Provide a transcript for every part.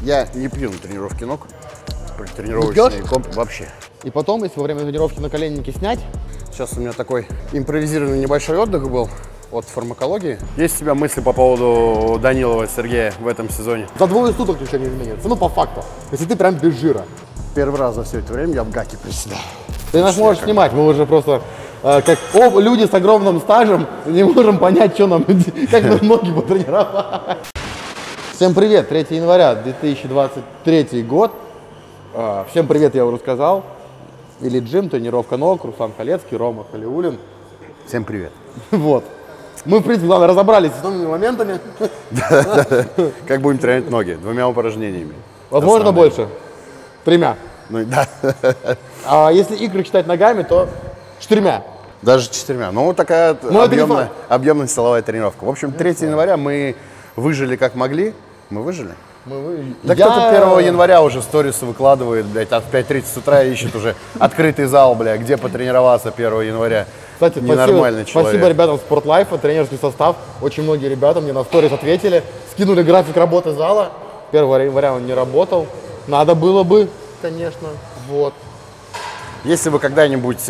Я не пью на тренировке ног. Тренировочный комп вообще. И потом, если во время тренировки наколенники снять. Сейчас у меня такой импровизированный небольшой отдых был от фармакологии. Есть у тебя мысли по поводу Данилова Сергея в этом сезоне? За двое суток ничего не изменится. Ну, по факту. Если ты прям без жира. Первый раз за все это время я в гаке приседал. Ты нас можешь снимать, мы уже просто, как люди с огромным стажем, не можем понять, что нам, как нам ноги потренировать. Всем привет, 3 января 2023 год. Всем привет, я уже сказал. Elite Gym, тренировка ног, Руслан Халецкий, Рома Халиуллин. Всем привет. Вот. Мы, в принципе, главное, разобрались с основными моментами. Как будем тренировать ноги? 2 упражнениями. Возможно, больше. 3. Ну да. А если икры считать ногами, то 4. Даже 4. Ну, такая объемная силовая тренировка. В общем, 3 января мы выжили как могли. Мы выжили? Да кто-то 1 января уже сторисы выкладывает, блядь, от 5:30 с утра ищет уже открытый зал, блядь, где потренироваться 1 января. Кстати, ненормальный человек. Спасибо ребятам Спортлайфа, тренерский состав. Очень многие ребята мне на сторис ответили, скинули график работы зала. 1 января он не работал. Надо было бы, конечно. Вот. Если вы когда-нибудь,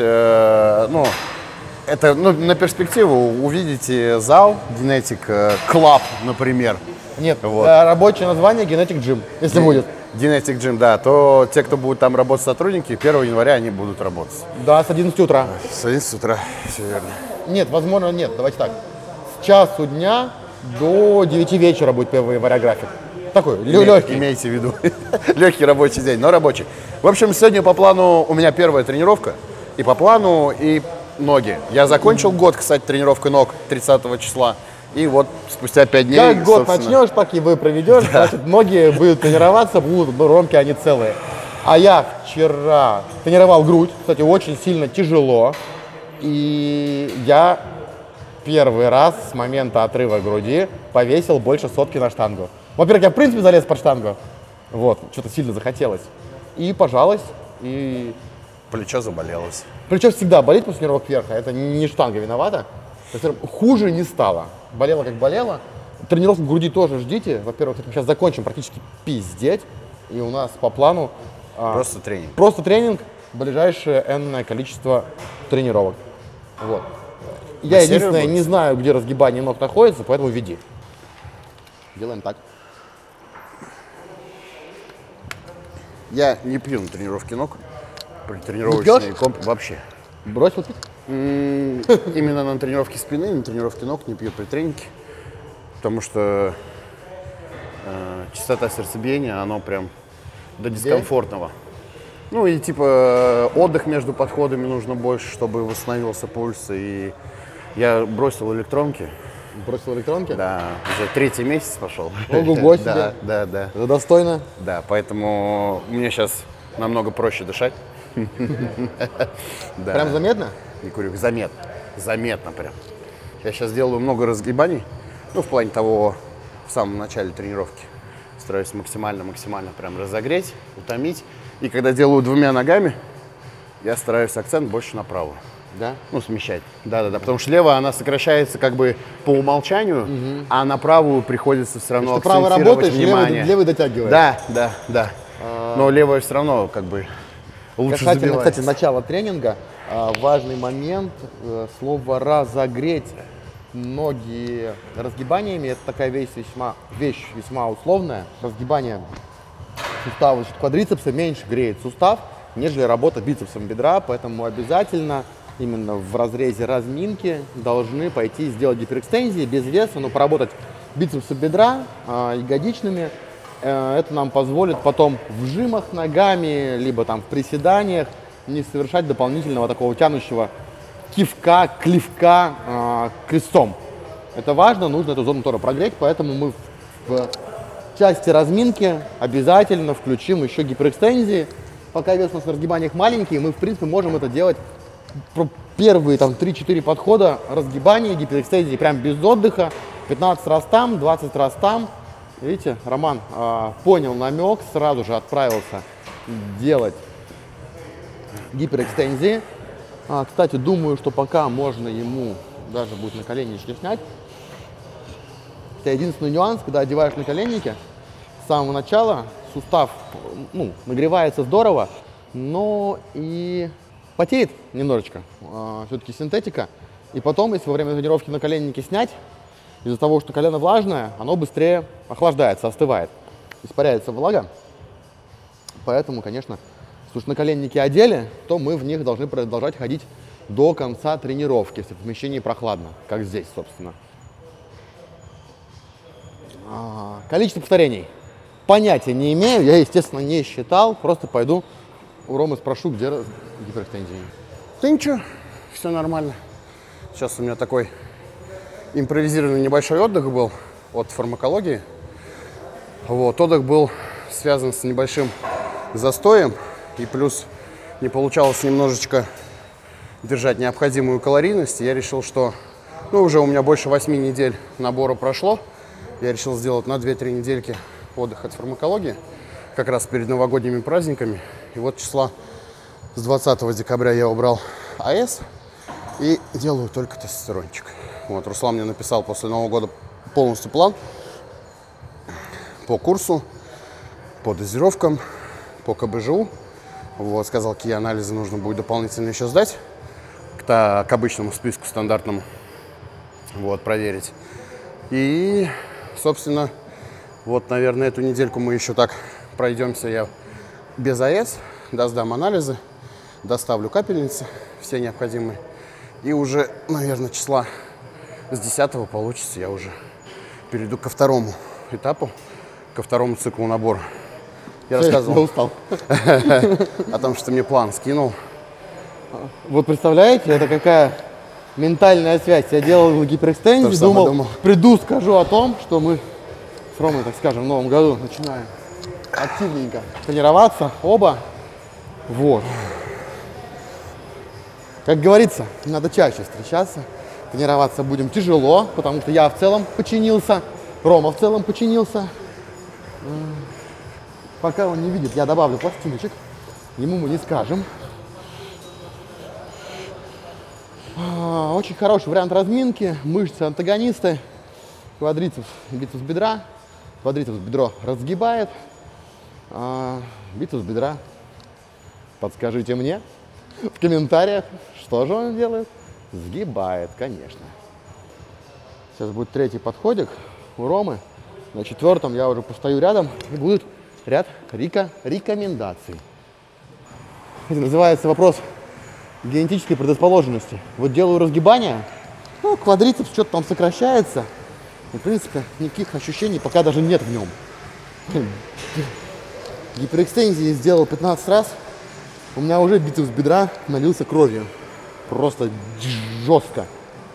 на перспективу увидите зал Genetic Club, например. Нет, вот. Рабочее название Genetic Gym, если будет. Genetic Gym, да, то те, кто будут там работать сотрудники, 1 января они будут работать. Да, с 11 утра. С 11 утра, все верно. Нет, возможно, нет, давайте так. С часу дня до 9 вечера будет 1 января график. Такой, легкий. Имейте в виду, легкий рабочий день, но рабочий. В общем, сегодня по плану у меня первая тренировка. И по плану, и ноги. Я закончил год, кстати, тренировкой ног 30 числа. И вот спустя 5 дней, как год начнешь, так и вы проведешь, да. Значит, ноги будут тренироваться, будут, ромки они целые. А я вчера тренировал грудь, кстати, очень сильно тяжело. И я первый раз с момента отрыва груди повесил больше 100 на штангу. Во-первых, я в принципе залез под штангу, вот, что-то сильно захотелось. И пожалуйс, и... Плечо заболелось. Плечо всегда болит после тренировок верха, это не штанга виновата. Хуже не стало. Болело как болело. Тренировку груди тоже ждите. Во-первых, мы сейчас закончим практически пиздеть. И у нас по плану... Просто тренинг. Просто тренинг, ближайшее энное количество тренировок. Вот. Я единственное не знаю, где разгибание ног находится, поэтому веди. Делаем так. Я не пью на тренировке ног. Тренировочный комп вообще. Бросил пить? Именно на тренировке спины, на тренировке ног не пью при тренинге. Потому что частота сердцебиения, оно прям до дискомфортного. Ну и типа отдых между подходами нужно больше, чтобы восстановился пульс. И я бросил электронки. Бросил электронки? Да, уже 3-й месяц пошел. Ого-го себе. Да. Это достойно? Да, поэтому мне сейчас намного проще дышать. Прям заметно? Не курю, заметно прям. Я сейчас делаю много разгибаний, в плане того, в самом начале тренировки стараюсь максимально прям разогреть, утомить. И когда делаю 2 ногами, я стараюсь акцент больше на правую. Да? Смещать. Да. Потому что левая, она сокращается как бы по умолчанию, а на правую приходится все равно акцентировать внимание. Левый дотягивает. Да. Но левая все равно как бы лучше забивается. Кстати, начало тренинга. Важный момент, слово «разогреть» ноги разгибаниями. Это такая вещь весьма условная. Разгибание сустава квадрицепса меньше греет сустав, нежели работа бицепсом бедра, поэтому обязательно именно в разрезе разминки должны пойти сделать гиперэкстензии без веса, но поработать бицепсом бедра, ягодичными. Это нам позволит потом в жимах ногами, либо там в приседаниях не совершать дополнительного такого тянущего кивка, клевка крестом. Это важно, нужно эту зону тоже прогреть, поэтому мы в части разминки обязательно включим еще гиперэкстензии. Пока вес у нас в разгибаниях маленький, мы в принципе можем это делать первые там 3-4 подхода разгибания, гиперэкстензии прям без отдыха, 15 раз там, 20 раз там. Видите, Роман понял намек, сразу же отправился делать гиперэкстензии. Кстати, думаю, что пока можно ему даже будет наколеннички снять. Это единственный нюанс, когда одеваешь наколенники, с самого начала. Сустав, ну, нагревается здорово, но и потеет немножечко. Все-таки синтетика. И потом, если во время тренировки наколенники снять, из-за того, что колено влажное, оно быстрее охлаждается, остывает. Испаряется влага. Поэтому, конечно, если уж наколенники одели, то мы в них должны продолжать ходить до конца тренировки, если в помещении прохладно, как здесь, собственно. Количество повторений. Понятия не имею, я, естественно, не считал, просто пойду у Ромы спрошу, где гиперэкстензии. Да ничего, все нормально. Сейчас у меня такой импровизированный небольшой отдых был от фармакологии. Вот, отдых был связан с небольшим застоем, и плюс не получалось немножечко держать необходимую калорийность. Я решил, что уже у меня больше 8 недель набора прошло. Я решил сделать на 2-3 недельки отдых от фармакологии, как раз перед новогодними праздниками. И вот числа с 20 декабря я убрал АЭС и делаю только тестостерончик. Вот, Руслан мне написал после Нового года полностью план по курсу, по дозировкам, по КБЖУ. Вот, сказал, какие анализы нужно будет дополнительно еще сдать к обычному списку стандартному. Вот, проверить. И, собственно, вот, наверное, эту недельку мы еще так пройдемся. Я без АЭС, сдам анализы, доставлю капельницы, все необходимые. И уже, наверное, числа с 10 получится, я уже перейду ко второму этапу, ко второму циклу набора. Я рассказывал о том, что мне план скинул. Вот представляете, это какая ментальная связь. Я делал гиперэкстензии, думал, приду, скажу о том, что мы с Ромой, так скажем, в новом году начинаем активненько тренироваться, оба. Вот. Как говорится, надо чаще встречаться. Тренироваться будем тяжело, потому что я в целом подчинился, Рома в целом подчинился. Пока он не видит, я добавлю пластиночек, ему мы не скажем. Очень хороший вариант разминки, мышцы-антагонисты, квадрицепс, бицепс бедра. Квадрицепс бедро разгибает, бицепс бедра, подскажите мне в комментариях, что же он делает? Сгибает, конечно. Сейчас будет третий подходик у Ромы. На четвертом я уже постою рядом, и будет ряд рекомендаций. Это называется вопрос генетической предрасположенности. Вот делаю разгибание, квадрицепс что-то там сокращается. И, в принципе, никаких ощущений пока даже нет в нем. Гиперэкстензии сделал 15 раз. У меня уже бицепс бедра налился кровью. Просто жестко.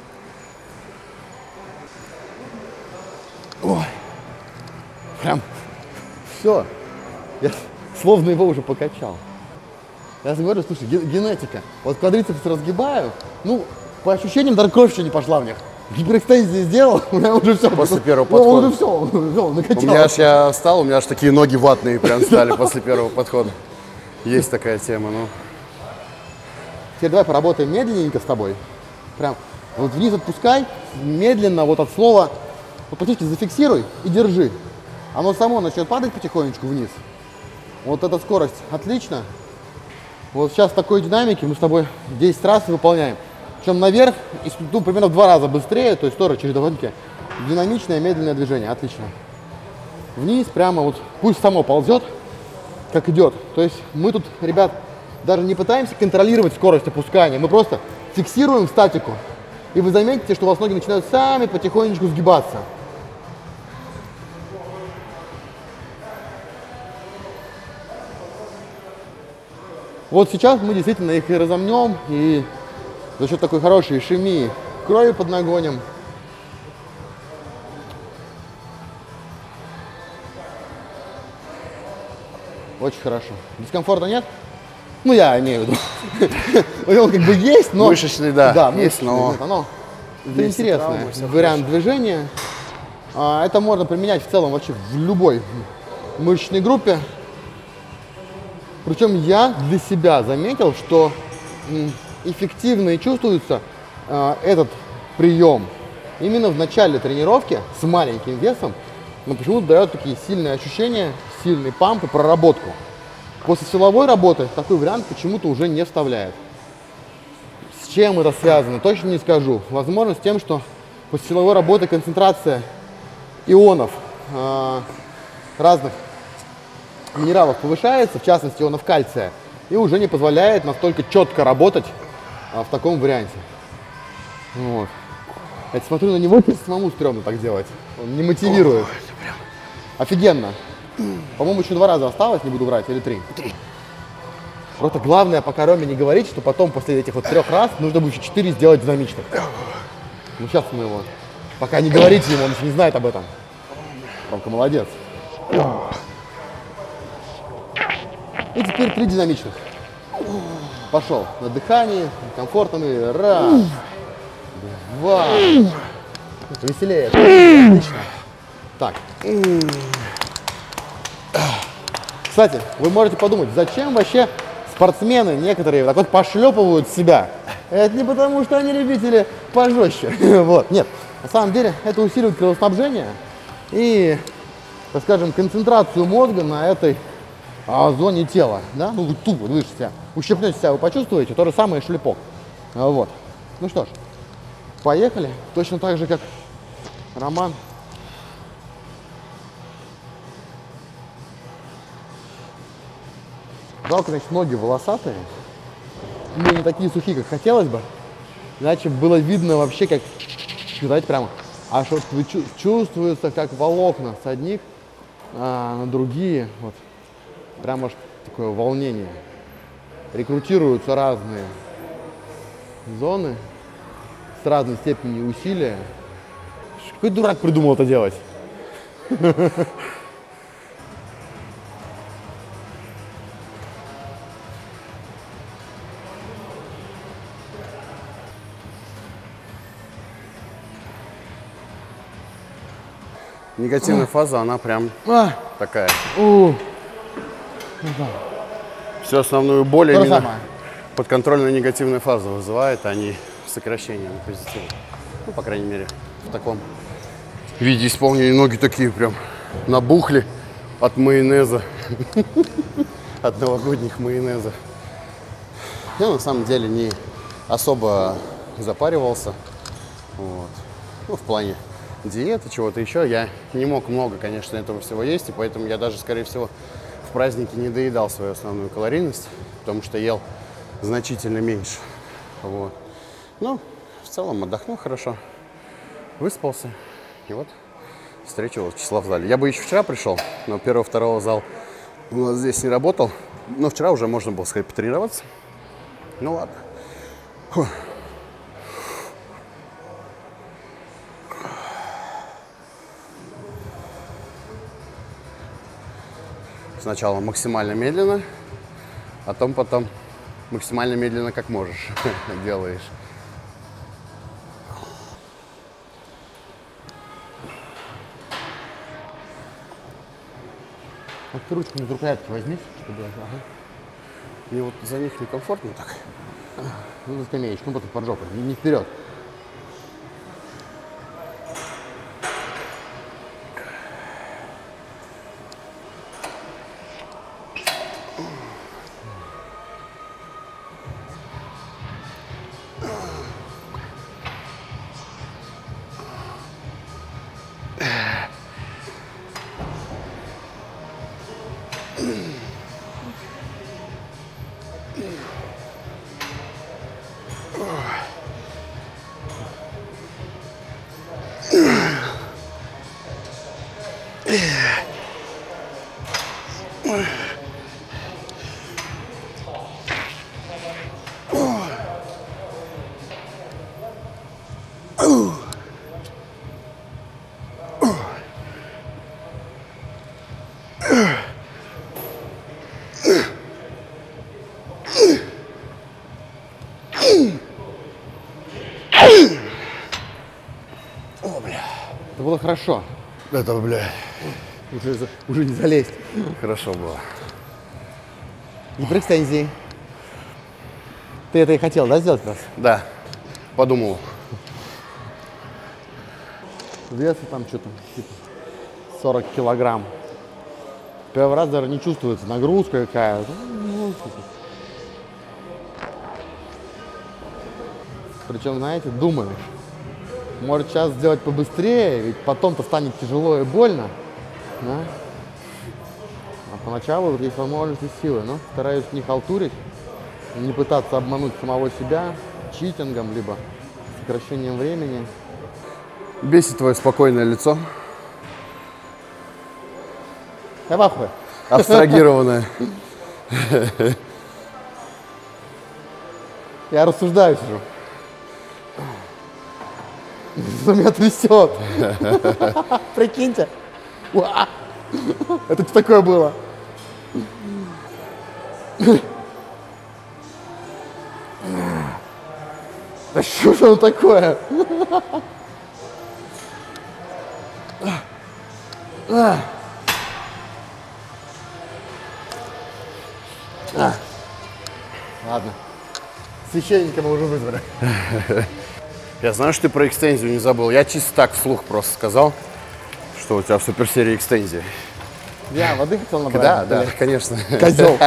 Ой. Прям все. Я словно его уже покачал. Я говорю, слушай, генетика. Вот квадрицепс разгибаю, по ощущениям даже кровь еще не пошла в них. Гиперэкстензии сделал, у меня уже все. После первого подхода. Уже все, накачал. У меня аж я встал, у меня аж такие ноги ватные прям стали после первого подхода. Есть такая тема, Теперь давай поработаем медленненько с тобой. Прям вот вниз отпускай, медленно вот от слова, практически зафиксируй и держи. Оно само начнет падать потихонечку вниз. Вот эта скорость отлично. Вот сейчас в такой динамике мы с тобой 10 раз выполняем. Причем наверх, примерно в 2 раза быстрее, то есть тоже через довольно-таки динамичное медленное движение. Отлично. Вниз прямо вот пусть само ползет, как идет. То есть мы тут, ребят, даже не пытаемся контролировать скорость опускания, мы просто фиксируем статику. И вы заметите, что у вас ноги начинают сами потихонечку сгибаться. Вот сейчас мы действительно их и разомнем, и за счет такой хорошей ишемии крови поднагоним. Очень хорошо. Дискомфорта нет? Я имею в виду. Он как бы есть, но... Мышечный, да. Да, есть, но... Это интересный вариант движения. Это можно применять в целом вообще в любой мышечной группе. Причем я для себя заметил, что эффективно и чувствуется этот прием именно в начале тренировки с маленьким весом но почему-то дает такие сильные ощущения, сильный памп и проработку. После силовой работы такой вариант почему-то уже не вставляет. С чем это связано, точно не скажу. Возможно, с тем, что после силовой работы концентрация ионов разных минералов повышается, в частности ионов кальция, и уже не позволяет настолько четко работать в таком варианте. Вот. Я смотрю на него, самому стрёмно так делать. Он не мотивирует. Офигенно. По-моему, еще 2 раза осталось, не буду врать, или 3. Просто главное пока Роме не говорить, что потом после этих вот 3 раз нужно будет еще 4 сделать динамичных. Ну сейчас мы его. Пока не говорите ему, он еще не знает об этом. Ромка молодец. И теперь 3 динамичных. Пошел. На дыхании, комфортно. И раз. 2. Веселее. Отлично. Так. Кстати, вы можете подумать, зачем вообще спортсмены некоторые так вот пошлепывают себя? Это не потому, что они любители пожестче. Вот. Нет. На самом деле это усиливает кровоснабжение и, так скажем, концентрацию мозга на этой зоне тела. Да? Ну, вы тупо, вы же себя ущипнете себя, вы почувствуете, то же самое шлепок. Вот. Ну что ж, поехали. Точно так же, как Роман. Жалко, значит, ноги волосатые. Ну, не такие сухие, как хотелось бы. Иначе было видно вообще, как, знаете, прямо, аж вот чувствуется, как волокна с одних на другие. Вот. Прямо аж такое волнение. Рекрутируются разные зоны с разной степенью усилия. Какой дурак придумал это делать? Негативная фаза, она прям такая. Всю основную боль именно подконтрольная негативная фаза вызывает, а не сокращение на позитив. Ну, по крайней мере, в таком виде исполнения ноги такие прям набухли от майонеза, от новогодних майонезов. Я на самом деле не особо запаривался. Вот. Ну, в плане диеты, чего-то еще. Я не мог много, конечно, этого всего есть, и поэтому я даже, скорее всего, в праздники не доедал свою основную калорийность, потому что ел значительно меньше. Вот. Ну, в целом отдохнул хорошо, выспался, и вот встретил числа в зале. Я бы еще вчера пришел, но 1-2 зал у нас здесь не работал, но вчера уже можно было, сказать, потренироваться. Ну ладно. Фух. Сначала максимально медленно, а потом максимально медленно, как можешь, делаешь. Вот ты ручку на рукоятке возьми, чтобы... Мне вот за них некомфортно так. Ну, за скамеечку, ну, потом под жопу, не вперед. О, бля. Это было хорошо. Это, бля. Уже не залезть. Хорошо было. Не претензий. Ты это и хотел, да, сделать нас? Да, подумал. Вес там что-то, типа 40 килограмм. Первый раз даже не чувствуется нагрузка какая. Причем, знаете, думаешь, может сейчас сделать побыстрее, ведь потом-то станет тяжело и больно. Да? А поначалу вот есть возможность и силы, но стараюсь не халтурить, не пытаться обмануть самого себя читингом, либо сокращением времени. Бесит твое спокойное лицо. Я в ахуе. Абстрагированное. Я рассуждаю сижу. Что меня трясет. Прикиньте. Это что такое было? Да что же оно такое? Ладно. Священника мы уже вызвали. Я знаю, что ты про экстензию не забыл. Я чисто так вслух просто сказал, что у тебя в суперсерии экстензии. Я воды хотел набрать? Да, конечно. Козел.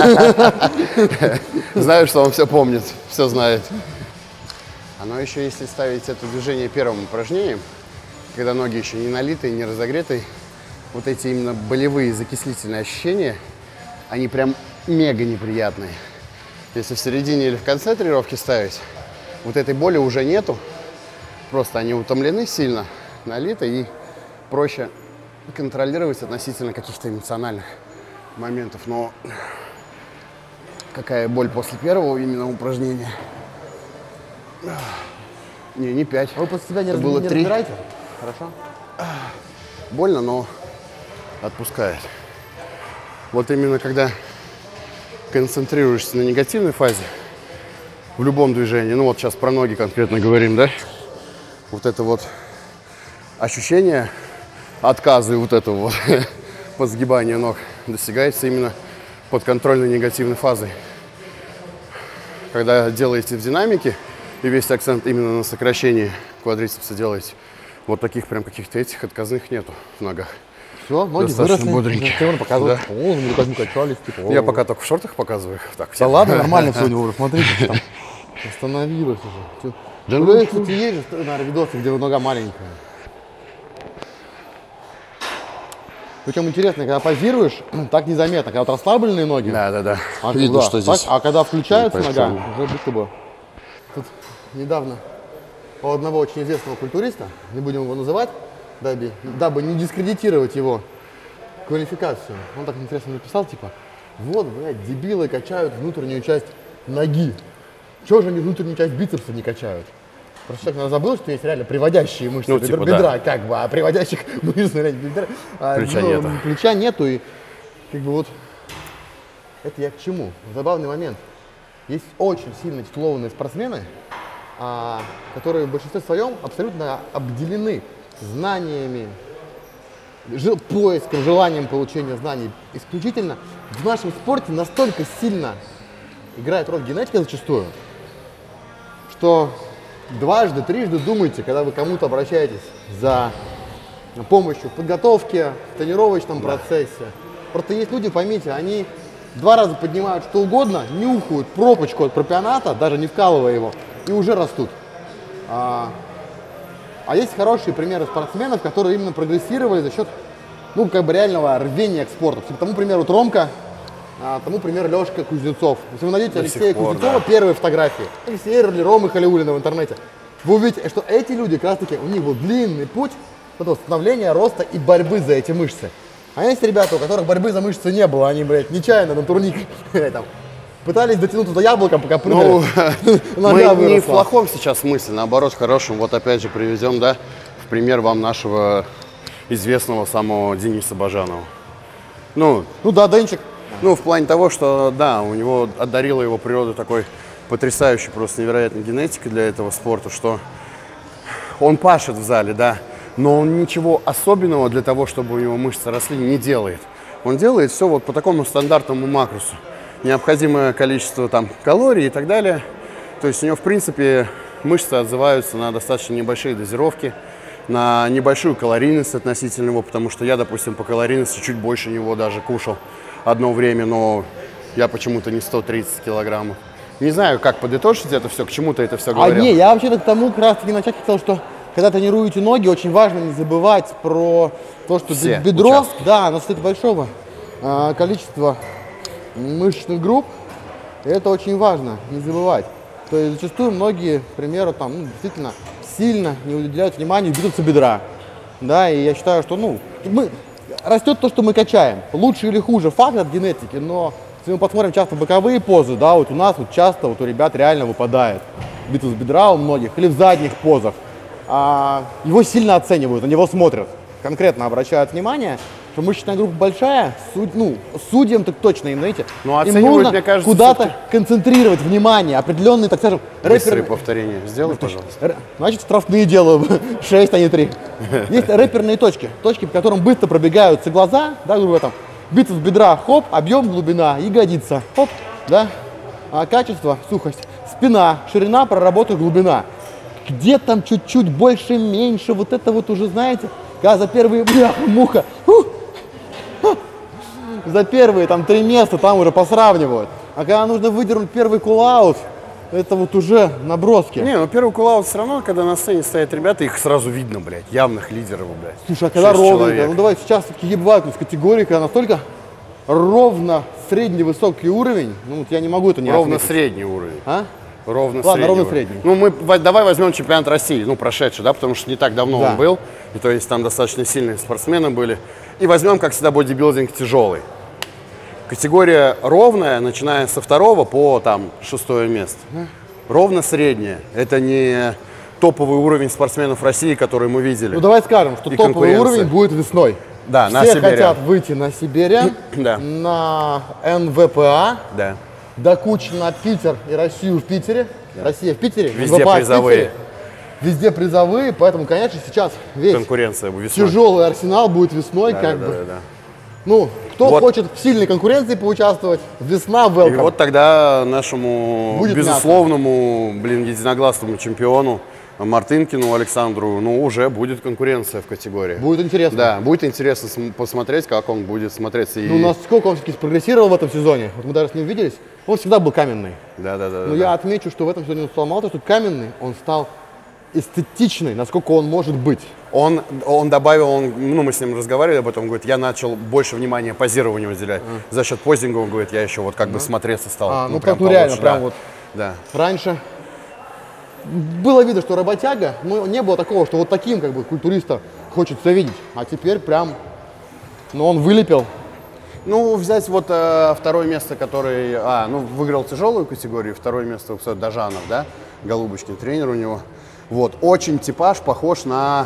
Знаю, что он все помнит, все знает. Оно еще, если ставить это движение первым упражнением, когда ноги еще не налитые, не разогретые, вот эти именно болевые закислительные ощущения, они прям мега неприятные. Если в середине или в конце тренировки ставить, вот этой боли уже нету. Просто они утомлены сильно, налиты, и проще контролировать относительно каких-то эмоциональных моментов. Но какая боль после первого именно упражнения? Не 5. Вы после себя не было 3. разбираете? Хорошо. Больно, но отпускает. Вот именно когда концентрируешься на негативной фазе в любом движении, ну вот сейчас про ноги конкретно говорим, да? Вот это вот ощущение отказа и вот этого вот подсгибания ног достигается именно под контрольной негативной фазой. Когда делаете в динамике, и весь акцент именно на сокращении квадрицепса делаете, вот таких прям каких-то этих отказных нету в ногах. Все, ноги достаточно выросли. бодренькие. Ты показываешь, Да. ну, качались, типа. Я пока только в шортах показываю их. Так, Да ладно, нормально сегодня уже, смотрите, там остановилось уже. Да ну, кстати, есть же, наверное, видосы, где нога маленькая. Причем интересно, когда позируешь, так незаметно, когда вот расслабленные ноги. Да. Видно, что здесь. А когда включается не нога, почти. уже будто бы. Тут недавно у одного очень известного культуриста, не будем его называть, дабы не дискредитировать его квалификацию. Он так интересно написал, типа, вот, блядь, дебилы качают внутреннюю часть ноги. Чего же они внутреннюю часть бицепса не качают? Просто человек забыл, что есть реально приводящие мышцы Ну, типа, бедра, да. как бы, а приводящих мышц бедра, плеча нету. И как бы вот это я к чему? Забавный момент. Есть очень сильно титулованные спортсмены, которые в большинстве своем абсолютно обделены знаниями, поиском, желанием получения знаний. Исключительно в нашем спорте настолько сильно играет роль генетика зачастую, что трижды думайте, когда вы кому-то обращаетесь за помощью в подготовке, в тренировочном процессе. Просто есть люди, поймите, они 2 раза поднимают что угодно, нюхают пропочку от пропионата, даже не вкалывая его, и уже растут. А есть хорошие примеры спортсменов, которые именно прогрессировали за счет, ну, как бы реального рвения к спорту. Тому примеру Тромка, тому примеру Лешка Кузнецов. Если вы найдете Алексея Кузнецова, первые фотографии, Алексея Эрли, Ромы Халиуллина в интернете, вы увидите, что эти люди, как раз таки, у них был длинный путь становления, роста и борьбы за эти мышцы. А есть ребята, у которых борьбы за мышцы не было, они, блядь, нечаянно на турник там, пытались дотянуться до яблока, пока прыгали. Мы не в плохом сейчас смысле, наоборот, в хорошем. Вот опять же приведем, да, в пример вам нашего известного самого Дениса Бажанова. Ну да, Денчик. Ну, в плане того, что, да, у него одарила его природа такой потрясающей, просто невероятной генетикой для этого спорта, что он пашет в зале, да, но он ничего особенного для того, чтобы у него мышцы росли, не делает. Он делает все вот по такому стандартному макросу. Необходимое количество там калорий и так далее. То есть у него, в принципе, мышцы отзываются на достаточно небольшие дозировки. на небольшую калорийность относительно него, потому что я, допустим, по калорийности чуть больше него даже кушал одно время, но я почему-то не 130 килограммов. Не знаю, как подытожить это все, к чему ты это все говорил. Не, я вообще-то к тому как раз-таки начать хотел, что когда тренируете ноги, очень важно не забывать про то, что все бедро, участки. да, оно состоит большого количества мышечных групп, и это очень важно, не забывать. То есть зачастую многие, к примеру, там, действительно сильно не уделяют внимания бицепсу бедра. Да, и я считаю, что растет то, что мы качаем. Лучше или хуже факт от генетики, но если мы посмотрим часто боковые позы, да, вот у нас вот часто вот у ребят реально выпадает бицепс бедра у многих, или в задних позах. Его сильно оценивают, на него смотрят, конкретно обращают внимание, что мышечная группа большая, судьям так точно, им, знаете, Ну, им нужно куда-то концентрировать внимание, определенные, так скажем, быстрые повторения. Сделай, пожалуйста. Значит, штрафные делаю 6, а не 3. Есть рэперные точки, по которым быстро пробегаются глаза, да, грубо там, бицепс бедра, хоп, объем, глубина, ягодица, хоп, да, качество, сухость, спина, ширина, проработка, глубина. Где там чуть-чуть больше, меньше, вот это вот уже, знаете, когда за первые, муха, за первые там 3 места там уже посравнивают. А когда нужно выдернуть первый кулаут, это вот уже наброски. Не, ну первый кулаут все равно, когда на сцене стоят ребята, их сразу видно, блядь, явных лидеров, блядь. Слушай, а когда ровненько, ну давай сейчас все-таки бывают из категории, когда настолько ровно средний высокий уровень, ну вот я не могу это не ровно отметить. средний уровень. Ладно, средний. ровно средний. Ну, давай возьмем чемпионат России, ну, прошедший, да, потому что не так давно он был, и то есть там достаточно сильные спортсмены были. И возьмем, как всегда, бодибилдинг тяжелый. Категория ровная, начиная со 2 по там 6 место. Ровно средняя. Это не топовый уровень спортсменов России, который мы видели. Ну, давай скажем, что топовый уровень будет весной. Да, на Все Сибиря. хотят выйти на Сибиря, Да. на НВПА, Да. до кучи на Питер и Россию в Питере. Да. Россия в Питере, Везде НВПА призовые. в Питере. Везде призовые, поэтому, конечно, сейчас весь Конкуренция весной. тяжелый арсенал будет весной, Да. Ну, кто Вот. хочет в сильной конкуренции поучаствовать, весна, И welcome. вот тогда нашему Будет безусловному, единогласному чемпиону Мартынкину Александру, ну, уже будет конкуренция в категории. Будет интересно. Да, будет интересно посмотреть, как он будет смотреться. Ну, насколько он все-таки прогрессировал в этом сезоне. Вот мы даже с ним виделись, он всегда был каменный. Да. Но я отмечу, что в этом сезоне он стал мало того, что каменный, он стал эстетичный, насколько он может быть. Он добавил, мы с ним разговаривали об этом, он говорит, я начал больше внимания позированию уделять. За счет позинга, он говорит, я еще вот как бы смотреться стал. Ну, прям как реально, получше, прям да. вот. Да. Раньше было видно, что работяга, но не было такого, что вот таким как бы культуриста хочется видеть. А теперь прям, он вылепил. Ну, взять вот 2 место, который, выиграл тяжелую категорию, 2 место Дажанов, да, Голубочкин, тренер у него. Вот, очень типаж похож на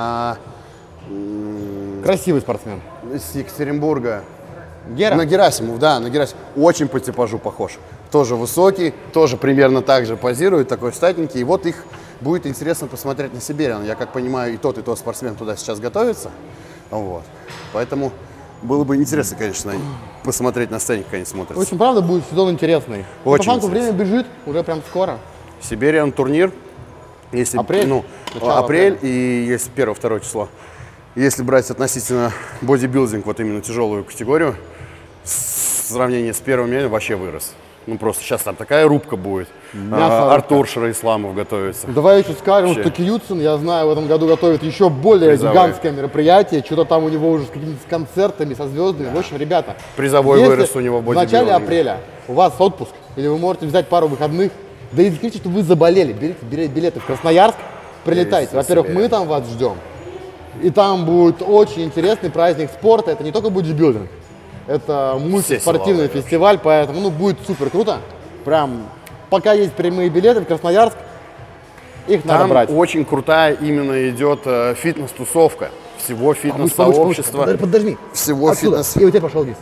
Красивый спортсмен. с Екатеринбурга. Гера? На Герасимов, да, на Герасимов. Очень по типажу похож. Тоже высокий, тоже примерно так же позирует, такой статненький. И вот их будет интересно посмотреть на Сибирян. Я как понимаю, и тот спортсмен туда сейчас готовится. Вот. Поэтому было бы интересно, конечно, посмотреть на сцене, как они смотрятся. В общем, правда, будет сезон интересный. Очень по факту интересно. время бежит уже прям скоро. Сибириан турнир. Если, Апрель? Начало апрель и если 1-2 число. Если брать относительно бодибилдинг, вот именно тяжелую категорию, в сравнении с первым месяцем вообще вырос. Ну просто сейчас там такая рубка будет. Артур Шароисламов готовится. Давай еще скажем, что Кьюцин, я знаю, в этом году готовит еще более гигантское мероприятие. Что-то там у него уже с какими-то концертами, со звездами. В общем, ребята, Призовой вырос у него в в бодибилдинге. начале апреля у вас отпуск, или вы можете взять пару выходных, да и скажите, что вы заболели, берите билеты в Красноярск, прилетайте. Во-первых, мы там вас ждем. И там будет очень интересный праздник спорта. Это не только бодибилдинг, это мультиспортивный фестиваль, поэтому будет супер круто. Прям, пока есть прямые билеты в Красноярск, их надо брать. Там очень крутая именно идет фитнес-тусовка. Всего фитнес-сообщества. Подожди. Всего фитнес. И у тебя пошел вниз.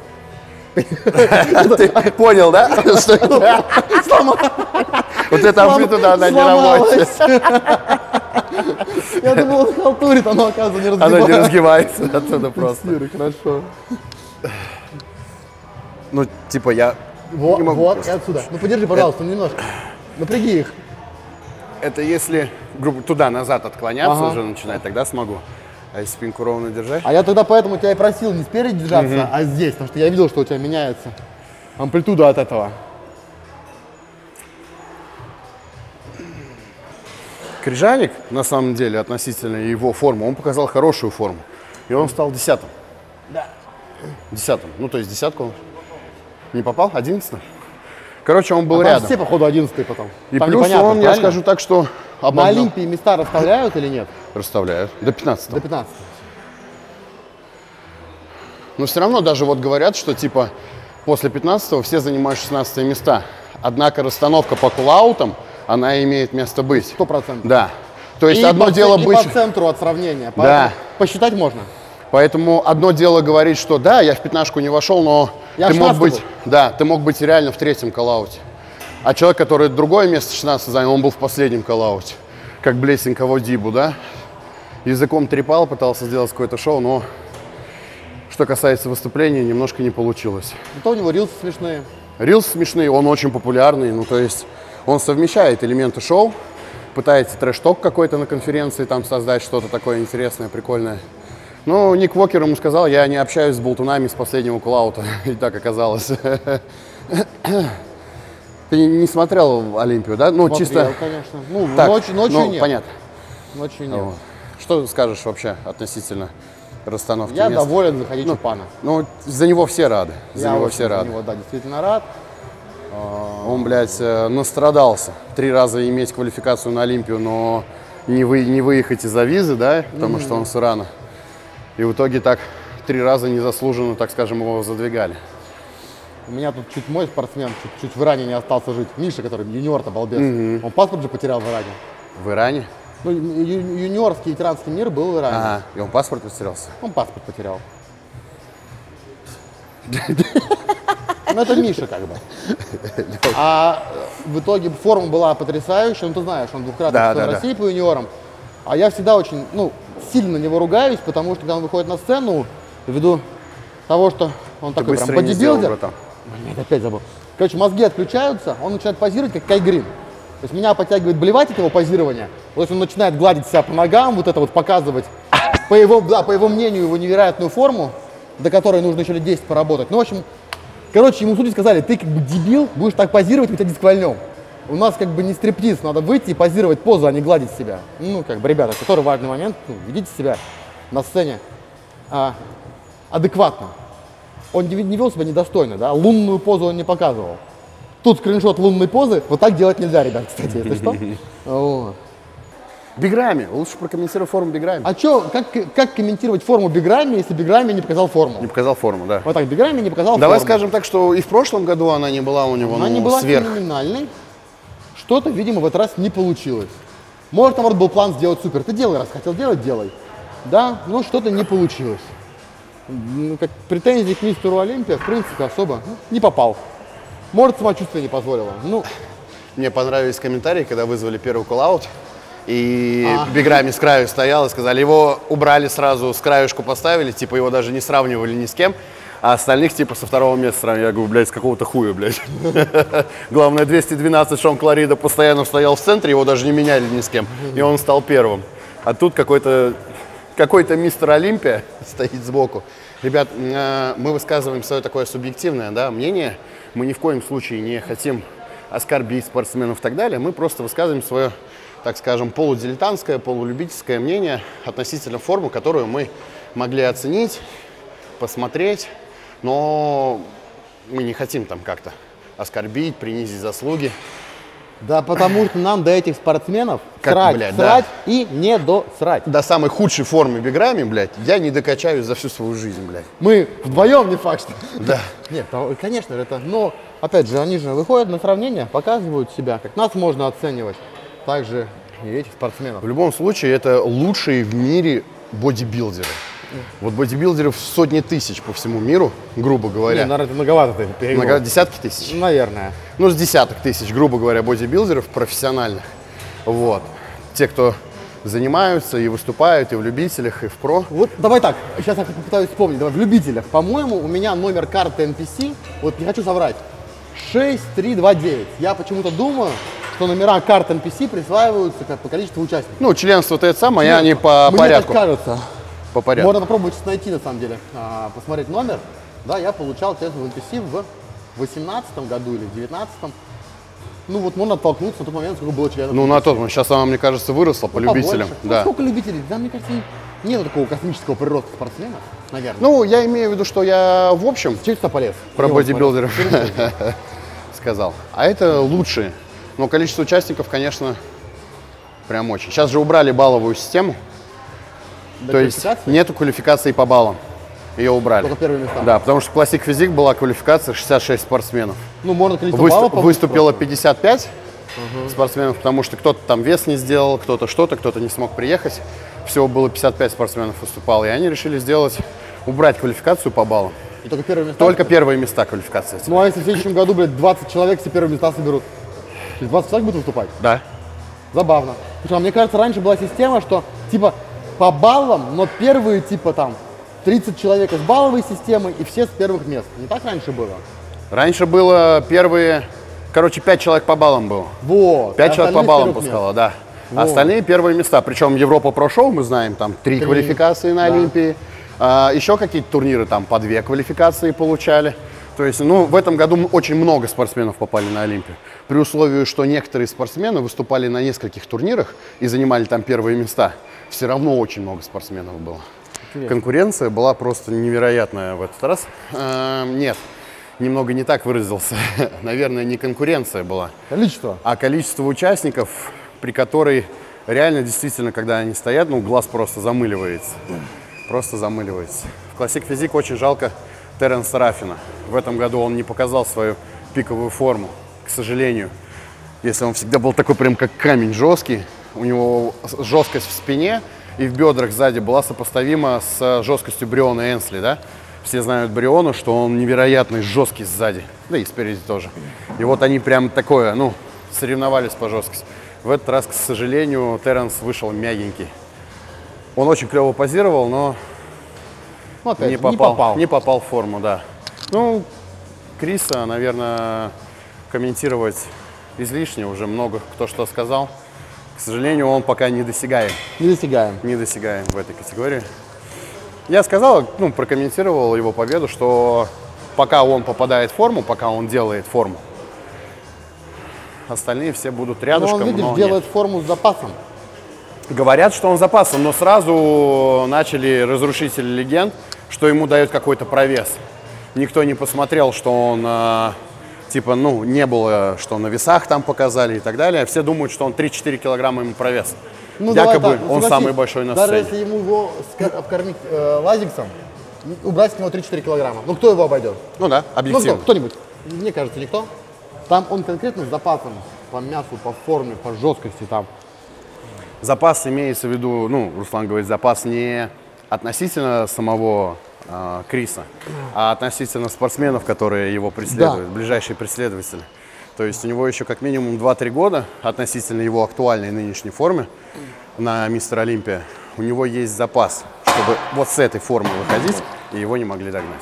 Ты понял, да? Вот эта амплитуда, она не рабочая. Я думал, он халтурит, оно, оказывается, не Она не разгибается. разгибается оттуда просто. Хорошо. Ну, типа я... Вот, и отсюда. Ну, подержи, пожалуйста, немножко. Напряги их. Это если грубо туда-назад отклоняться уже начинать, тогда смогу. А если спинку ровно держать? А я тогда поэтому тебя и просил не спереди держаться, а здесь, потому что я видел, что у тебя меняется амплитуда от этого. Крижаник, на самом деле, относительно его формы, он показал хорошую форму. И он стал 10-м. Да. 10-м. Ну, то есть десятку он не попал? 11-м? Короче, он был Там рядом. все, походу, 11-й потом. И Там плюс непонятно, он, я правильно? скажу так, что На обогнал. Олимпии места расставляют или нет? Расставляют. До 15-го. До 15. Но все равно даже вот говорят, что типа после 15-го все занимают 16 места. Однако расстановка по кулаутам, она имеет место быть. 100%. Да. То есть И одно по, дело и быть... по центру от сравнения. Да. Посчитать можно. Поэтому одно дело говорить, что да, я в 15-ку не вошел, но Я ты мог 16-й быть, был. да, ты мог быть реально в 3-м коллауте. А человек, который другое место 16 занял, он был в последнем коллауте. Как Блессинг Дибу, да? Языком трепал, пытался сделать какое-то шоу, но что касается выступления, немножко не получилось. Зато у него рилсы смешные. Рилс смешный, он очень популярный, ну то есть он совмещает элементы шоу, пытается трэш-ток какой-то на конференции там создать, что-то такое интересное, прикольное. Ну, Ник Уокер ему сказал, я не общаюсь с болтунами с последнего кулаута, и так оказалось. Ты не смотрел Олимпию, да? Ну, Смотрел, чисто... конечно. Ну, Так, ночью ну, нет. понятно. Ночью нет. Вот. Что скажешь вообще относительно расстановки Я мест? доволен заходить Чупана. Ну, за него все рады. За Я него очень все рады. За него, да, действительно рад. Он, блядь, настрадался. 3 раза иметь квалификацию на Олимпию, но не выехать из-за визы, да, потому что он с Ирана. И в итоге так 3 раза незаслуженно, так скажем, его задвигали. У меня тут чуть мой спортсмен, чуть в Иране не остался жить. Миша, который юниор-то балбес. Он паспорт же потерял в Иране. В Иране? Ну, юниорский ветеранский мир был в Иране. Ага, и он паспорт потерялся. Он паспорт потерял. Ну, это Миша как бы. А в итоге форма была потрясающая. Ну, ты знаешь, он двукратный чемпион России по юниорам. А я всегда очень, сильно на него ругаюсь, потому что когда он выходит на сцену, ввиду того, что он такой прям бодибилдер. Нет, опять забыл. Короче, мозги отключаются, он начинает позировать, как Кай Грин. То есть меня подтягивает блевать от его позирования. То есть он начинает гладить себя по ногам, вот это вот показывать, по его мнению, его невероятную форму, до которой нужно еще лет 10 поработать. Ну, в общем, ему судьи сказали, ты как бы дебил, будешь так позировать, мы тебя дисквальнем. У нас как бы не стриптиз, надо выйти и позировать позу, а не гладить себя. Ну, как бы, ребята, который важный момент, ведите себя на сцене адекватно. Он не вел себя недостойно, да, лунную позу он не показывал. Тут скриншот лунной позы, вот так делать нельзя, ребят, кстати, если что. Вот. Биграми, лучше прокомментируй форму Биграми. А что, как комментировать форму Биграми, если Биграми не показал форму? Не показал форму, да. Вот так, Биграми не показал форму. Давай скажем так, что и в прошлом году она не была у него Она не была феноменальной. Что-то, видимо, в этот раз не получилось. Может, наоборот, был план сделать супер. Ты делай, раз хотел делать, делай. Да, но что-то не получилось. Как претензий к мистеру Олимпия, в принципе, особо не попал. Может, самочувствие не позволило. Мне понравились комментарии, когда вызвали первый кулаут. И Биграми с краю стоял и сказали, его убрали сразу, с краюшку поставили, типа его даже не сравнивали ни с кем, а остальных типа со 2-го места сравнивали. Я говорю, блядь, с какого-то хуя, блядь. Главное, 212 Шон Кларида постоянно стоял в центре, его даже не меняли ни с кем, и он стал первым. А тут какой-то мистер Олимпия стоит сбоку. Ребят, мы высказываем свое такое субъективное, да, мнение, мы ни в коем случае не хотим оскорбить спортсменов и так далее, мы просто высказываем свое, так скажем, полудилетантское, полулюбительское мнение относительно формы, которую мы могли оценить, посмотреть, но мы не хотим там как-то оскорбить, принизить заслуги. Да, потому что нам до этих спортсменов Как, срать, блядь, срать и не досрать. До самой худшей формы Биграми, блядь, я не докачаюсь за всю свою жизнь, блядь. Мы вдвоем, не факт, что... Да. Нет, конечно, это... Но, опять же, они же выходят на сравнение, показывают себя, как нас можно оценивать. Также и этих спортсменов. В любом случае, это лучшие в мире бодибилдеры. Вот бодибилдеров сотни тысяч по всему миру, грубо говоря. Не, наверное, это многовато ты перевел. Десятки тысяч. Наверное. Ну, с десяток тысяч, грубо говоря, бодибилдеров профессиональных. Вот. Те, кто занимаются и выступают и в любителях, и в про. Вот давай так, сейчас я попытаюсь вспомнить. Давай в любителях. По-моему, у меня номер карты NPC, вот не хочу соврать, 6329. Я почему-то думаю, что номера карт NPC присваиваются как по количеству участников. Ну, членство это самое, они по порядку. Мне так кажется. По порядку. Можно попробовать найти, на самом деле, посмотреть номер. Да, я получал членство в NPC в 18 году или в 19-м. Ну вот можно оттолкнуться на тот момент, сколько было членов. Ну, на тот момент. Сейчас она, мне кажется, выросла по любителям. Ну, Да. сколько любителей? Да, мне кажется, нет такого космического прироста спортсменов, наверное. Ну, я имею в виду, что я в общем Чисто полез. про бодибилдеров сказал. А это лучшие. Но количество участников, конечно, прям очень. Сейчас же убрали балловую систему. То есть нету квалификации по баллам. Ее убрали. Только первые места. Да, потому что в Classic Physique была квалификация 66 спортсменов. Ну, можно количество баллов Выступило 55 спортсменов, потому что кто-то там вес не сделал, кто-то что-то, кто-то не смог приехать. Всего было 55 спортсменов выступало, и они решили убрать квалификацию по баллам. И только первые места? Только первые места квалификации. Ну, а если в следующем году, блядь, 20 человек все первые места соберут? 20 человек будут выступать? Да. Забавно. Слушай, а мне кажется, раньше была система, что, типа, по баллам, но первые, типа, там, 30 человек из балловой системы и все с первых мест. Не так раньше было? Раньше было первые... Короче, 5 человек по баллам было. Вот. 5 человек по баллам пускало, да. Вот. Остальные первые места. Причем Европа Про Шоу, мы знаем, там 3 квалификации на Олимпии. Еще какие-то турниры там по 2 квалификации получали. То есть, ну, в этом году очень много спортсменов попали на Олимпию. При условии, что некоторые спортсмены выступали на нескольких турнирах и занимали там первые места. Все равно очень много спортсменов было. Интересно. Конкуренция была просто невероятная в этот раз. Нет, немного не так выразился. Наверное, не конкуренция была. Количество. А количество участников, при которой реально, действительно, когда они стоят, ну, глаз просто замыливается. Просто замыливается. В Classic Physique очень жалко Теренса Раффина. В этом году он не показал свою пиковую форму, к сожалению. Если он всегда был такой прям как камень жесткий, у него жесткость в спине и в бедрах сзади была сопоставима с жесткостью Бриона Энсли, да? Все знают Бриону, что он невероятно жесткий сзади, да и спереди тоже. И вот они прям такое, ну, соревновались по жесткости. В этот раз, к сожалению, Теренс вышел мягенький. Он очень клево позировал, но не попал в форму, да. Ну, Криса, наверное, комментировать излишне, уже много кто что сказал. К сожалению, он пока недосягаем. Недосягаем в этой категории. Я сказал, ну, прокомментировал его победу, что пока он попадает в форму, пока он делает форму, остальные все будут рядышком. Но он, видишь, делает форму с запасом. Говорят, что он с запасом, но сразу начали разрушители легенд, что ему дают какой-то провес. Никто не посмотрел, что он, типа, ну, не было, что на весах там показали и так далее. Все думают, что он 3-4 килограмма ему провес. Ну, якобы он самый большой на сцене. Даже если ему его обкормить лазиксом, убрать с него 3-4 килограмма. Ну, кто его обойдет? Ну да, объективно. Ну, кто-нибудь. Мне кажется, никто. Там он конкретно с запасом по мясу, по форме, по жесткости там. Запас имеется в виду, ну, Руслан говорит, запас не относительно самого Криса, а относительно спортсменов, которые его преследуют, ближайшие преследователи. То есть у него еще как минимум 2-3 года относительно его актуальной нынешней формы на Мистер Олимпия. У него есть запас, чтобы вот с этой формы выходить, и его не могли догнать.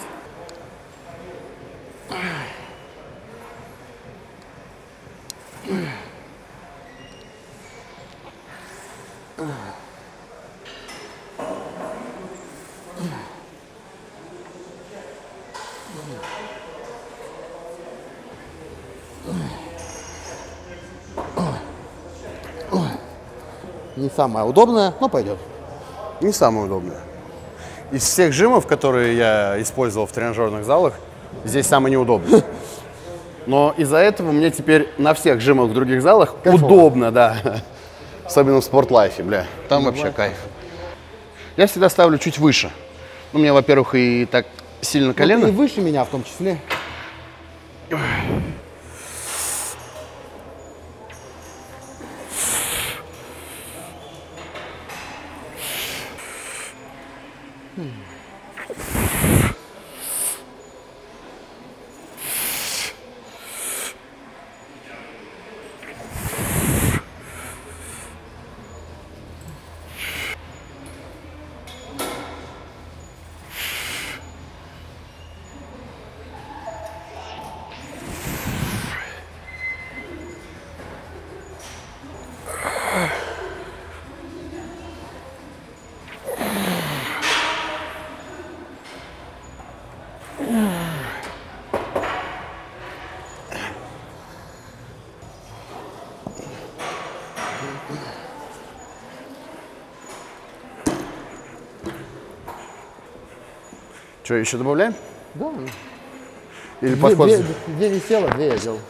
Не самое удобное, но пойдет. Не самое удобное. Из всех жимов, которые я использовал в тренажерных залах, здесь самый неудобный. Но из-за этого мне теперь на всех жимах в других залах удобно, да. Особенно в спортлайфе, бля. Там вообще кайф. Я всегда ставлю чуть выше. У меня, во-первых, и так сильно колено. И выше меня в том числе. Что, еще добавляем? Да. Или подход? Две висело, две я делал.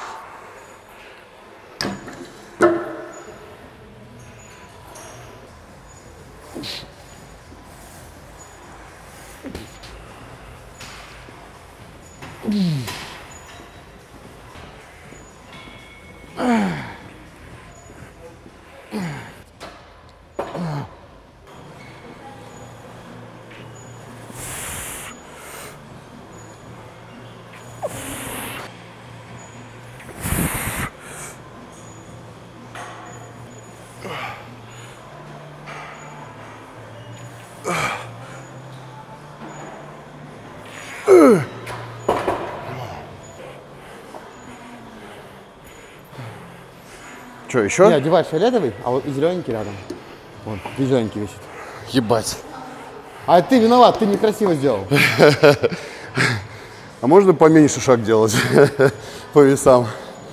Что, еще? Не, одеваешь фиолетовый, а вот и зелененький рядом. Вот, и зелененький висит. Ебать. А ты виноват, ты некрасиво сделал. А можно поменьше шаг делать по весам?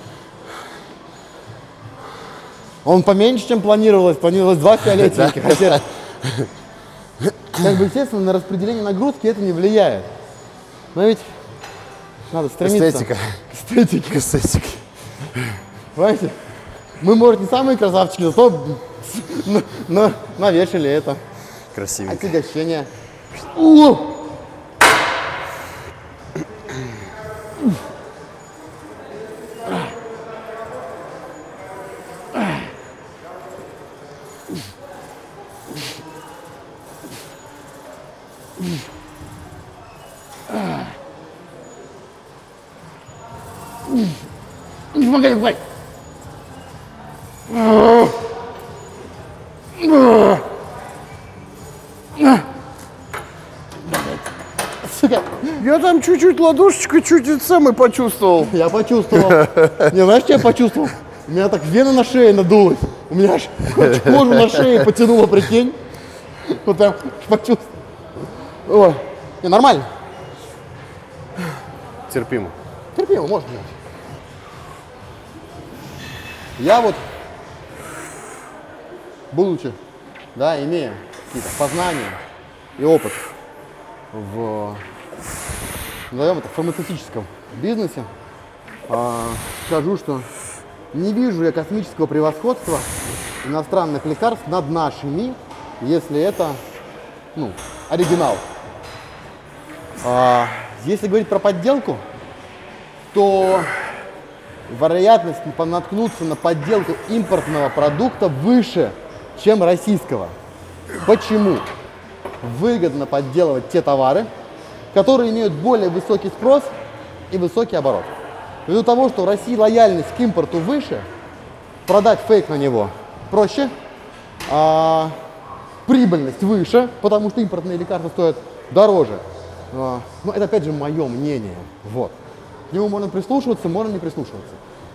Он поменьше, чем планировалось. Планировалось 2 фиолетовеньких. Хотя, как бы, естественно, на распределение нагрузки это не влияет. Но ведь надо стремиться Эстетика. к эстетике. К эстетике. Понимаете? Мы, может, не самые красавчики, зато навешали это. Красивенько. Отягощение. Погоди. Сука. Я там чуть-чуть ладошечкой чуть это самое почувствовал. Я почувствовал. Не, знаешь, что я почувствовал? У меня так вена на шее надулась. У меня аж кожу на шее потянуло, прикинь. Вот прям почувствовал. Ой. Не, нормально. Терпимо. Терпимо, можно делать. Я вот, будучи, да, имея какие-то познания и опыт в, назовем это, фармацевтическом бизнесе, скажу, что не вижу я космического превосходства иностранных лекарств над нашими, если это, ну, оригинал. Если говорить про подделку, то вероятность наткнуться на подделку импортного продукта выше, чем российского. Почему? Выгодно подделывать те товары, которые имеют более высокий спрос и высокий оборот. Ввиду того, что в России лояльность к импорту выше, продать фейк на него проще, прибыльность выше, потому что импортные лекарства стоят дороже. Но это опять же мое мнение. Вот. К нему можно прислушиваться, можно не прислушиваться.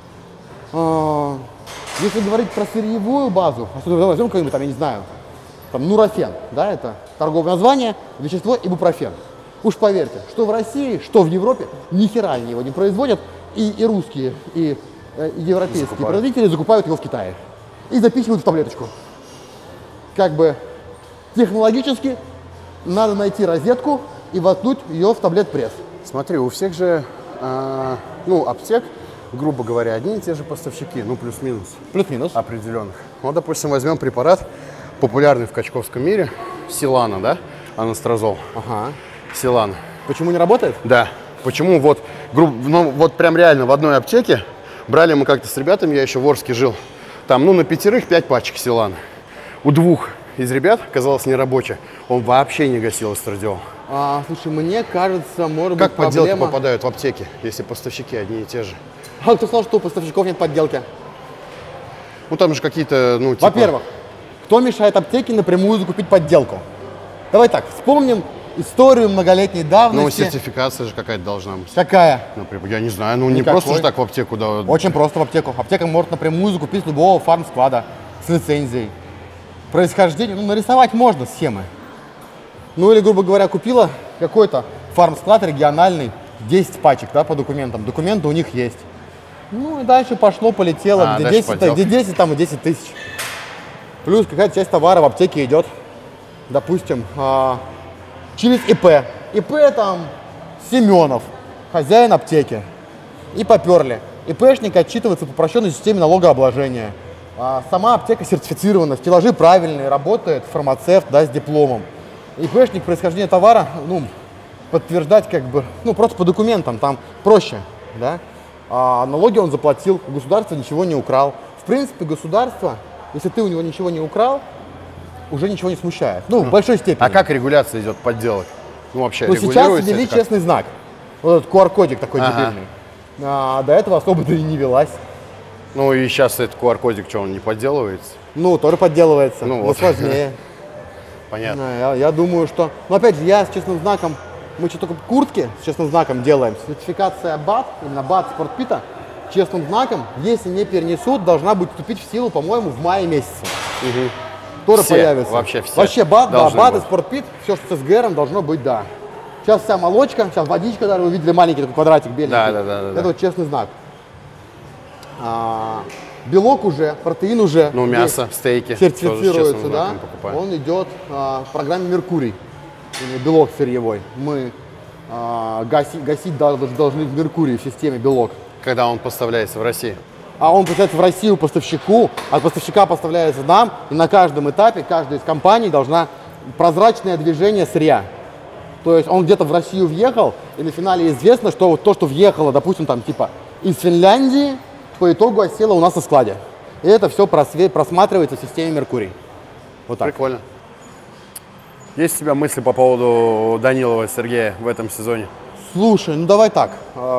Если говорить про сырьевую базу, особенно возьмем какой-нибудь, там, я не знаю, там, нурофен, да, это торговое название, вещество ибупрофен. Уж поверьте, что в России, что в Европе, ни хера они его не производят, и русские, и европейские производители закупают его в Китае и запихивают в таблеточку. Как бы технологически надо найти розетку и воткнуть ее в таблет-пресс. Смотри, у всех же, ну, аптек, грубо говоря, одни и те же поставщики, ну, плюс-минус. Плюс-минус. Определенных. Вот, допустим, возьмем препарат, популярный в качковском мире, Силана, да, анастрозол. Ага. Силана. Почему не работает? Да. Почему? Вот, ну, вот прям реально в одной аптеке брали мы как-то с ребятами, я еще в Орске жил, там, ну, на 5 пачек Силана. У 2 из ребят оказалось нерабочее, он вообще не гасил эстрадиол. Слушай, мне кажется, может как быть, подделки проблема... попадают в аптеки, если поставщики одни и те же? А кто сказал, что у поставщиков нет подделки? Ну, там же какие-то, ну, типа... Во-первых, кто мешает аптеке напрямую закупить подделку? Давай так, вспомним историю многолетней давности. Ну, сертификация же какая-то должна быть. Какая? Например, я не знаю, ну, не Никакой. просто же так в аптеку, да. Очень просто в аптеку. Аптека может напрямую закупить с любого фармсклада с лицензией. Происхождение, ну, нарисовать можно схемы. Ну, или, грубо говоря, купила какой-то фармсклад региональный, 10 пачек, да, по документам. Документы у них есть. Ну, и дальше пошло-полетело, где 10, там и 10 тысяч. Плюс какая-то часть товара в аптеке идет, допустим, через ИП. ИП там Семенов, хозяин аптеки. И поперли. ИПшник отчитывается по упрощенной системе налогообложения. Сама аптека сертифицирована, стеллажи правильные, работает фармацевт, да, с дипломом. ИПшник происхождение товара, ну, подтверждать как бы, ну, просто по документам, там проще, да. А налоги он заплатил, государство ничего не украл. В принципе, государство, если ты у него ничего не украл, уже ничего не смущает. Ну, в большой степени. А как регуляция идет подделок? Ну, вообще, ну, сейчас ввели честный знак. Вот этот QR-кодик такой дебильный. До этого особо-то и не велась. Ну и сейчас этот QR-кодик, что, он не подделывается? Ну, тоже подделывается, ну, но вот. сложнее. Понятно. Я думаю, что... Ну, опять же, я с честным знаком... Мы что только куртки с честным знаком делаем. Сертификация БАТ, именно БАТ Спортпита, честным знаком, если не перенесут, должна будет вступить в силу, по-моему, в мае месяце. Угу. Тоже все, появится. Вообще все. Вообще БАТ, да, БАТ и быть. Спортпит, все, что с СГРом должно быть, да. Сейчас вся молочка, сейчас водичка, даже вы видели маленький такой квадратик беленький. Да. Это вот честный знак. Белок уже, протеин уже. Ну, мясо, стейки. Сертифицируется, да. Он идет в программе Меркурий. Белок сырьевой. Мы гасить должны в Меркурии в системе белок. Когда он поставляется в Россию. А он поставляется в Россию поставщику, от поставщика поставляется нам, и на каждом этапе каждая из компаний должна прозрачное движение сырья. То есть он где-то в Россию въехал, и на финале известно, что вот то, что въехало, допустим, там типа из Финляндии, по итогу осело у нас на складе. И это все просматривается в системе Меркурий. Вот так. Прикольно. Есть у тебя мысли по поводу Данилова Сергея в этом сезоне? Слушай, ну давай так.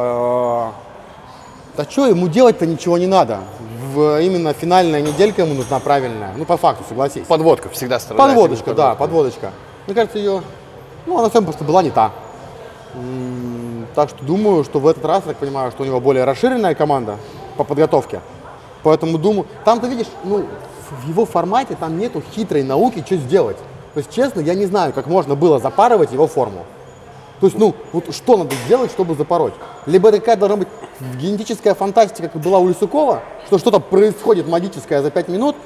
Да что ему делать-то ничего не надо. Именно финальная неделька ему нужна правильная. Ну, по факту, согласись. Подводка всегда страдает. Подводочка, да, подводочка. Мне кажется, ее, ну, она всем просто была не та. Так что думаю, что в этот раз, я так понимаю, что у него более расширенная команда по подготовке. Поэтому думаю, там ты видишь, ну, в его формате там нету хитрой науки, что сделать. То есть, честно, я не знаю, как можно было запарывать его форму. То есть, ну, вот что надо сделать, чтобы запороть? Либо это какая-то должна быть генетическая фантастика, как была у Лисукова, что что-то происходит магическое за 5 минут,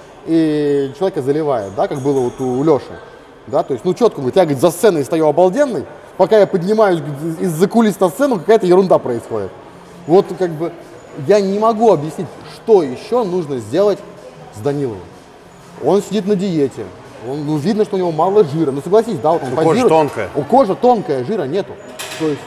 и человека заливает, да, как было вот у Леши. Да, то есть, ну, четко, я, говорит, за сценой стою обалденный, пока я поднимаюсь из-за кулис на сцену, какая-то ерунда происходит. Вот, как бы, я не могу объяснить, что еще нужно сделать с Даниловым. Он сидит на диете. Ну, видно, что у него мало жира. Ну, согласись, да, вот он кожа тонкая. У кожи тонкая, жира нету. То есть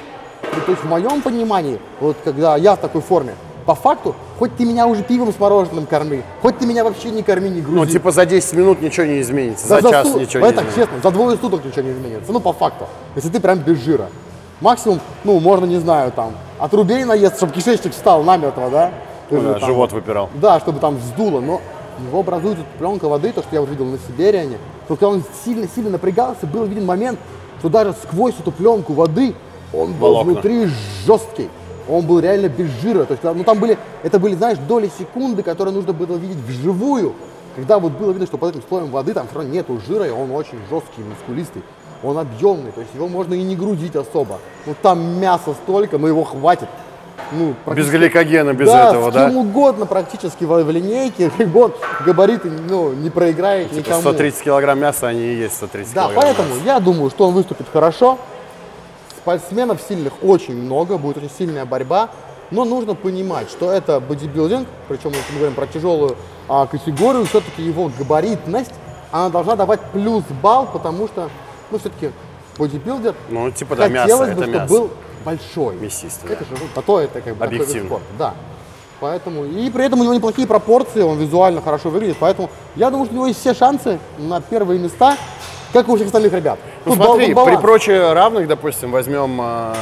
в моем понимании, вот когда я в такой форме, по факту, хоть ты меня уже пивом с мороженым корми, хоть ты меня вообще не корми, не грузи. Ну, типа за 10 минут ничего не изменится, да, за час ничего не изменится. Так, честно, за 2 суток ничего не изменится. Ну, по факту, если ты прям без жира. Максимум, ну, можно, не знаю, там, отрубей наесть, чтобы кишечник встал намертво, да? Ну, да, там, живот выпирал. Да, чтобы там вздуло, но его образует пленка воды, то, что я вот видел на Сибириане. То, когда он сильно напрягался, был виден момент, что даже сквозь эту пленку воды он был внутри жесткий. Он был реально без жира. То есть, ну, там это были, знаешь, доли секунды, которые нужно было видеть вживую. Когда вот было видно, что под этим слоем воды там все равно нету жира, и он очень жесткий, мускулистый. Он объемный, то есть его можно и не грузить особо. Ну, там мяса столько, но его хватит. Ну, без гликогена, без да, этого, да? Да, с кем угодно практически в линейке, габариты, ну, не проиграет типа никому. 130 килограмм мяса, они и есть 130 да, килограмм поэтому мяса. я думаю, что он выступит хорошо. Спортсменов сильных очень много, будет очень сильная борьба. Но нужно понимать, что это бодибилдинг, причем если мы говорим про тяжелую категорию, все-таки его габаритность, она должна давать плюс балл, потому что, ну, все-таки бодибилдер, ну, типа, да, хотелось мясо, бы, чтобы был большой. Мясистый, это же, то это как бы объективно. Спорт, да. Поэтому, и при этом у него неплохие пропорции, он визуально хорошо выглядит, поэтому я думаю, что у него есть все шансы на первые места, как и у всех остальных ребят. Ну, смотри, при прочих равных, допустим, возьмем